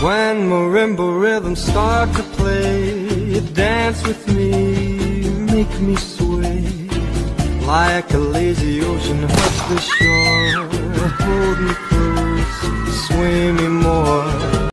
When marimba rhythms start to play, dance with me, make me sway. Like a lazy ocean hugs the shore, hold me